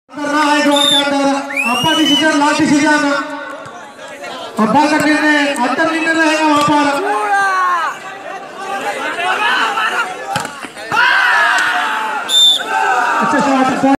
करना है ग्राउंड के अंदर। अब्बा डिसीजन लास्ट डिसीजन, अब्बा का निर्णय अंतर निर्णय रहेगा वहां पर।